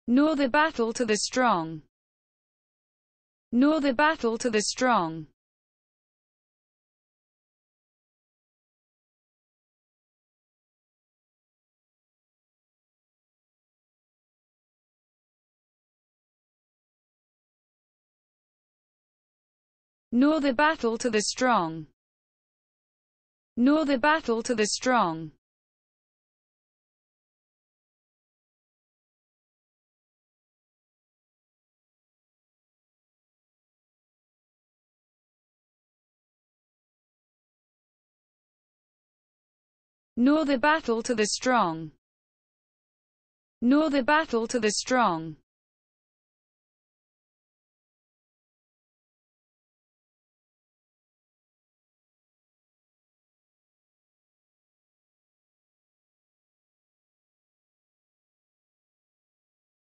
Nor the battle to the strong. Nor the battle to the strong. Nor the battle to the strong. Nor the battle to the strong. Nor the battle to the strong. Nor the battle to the strong.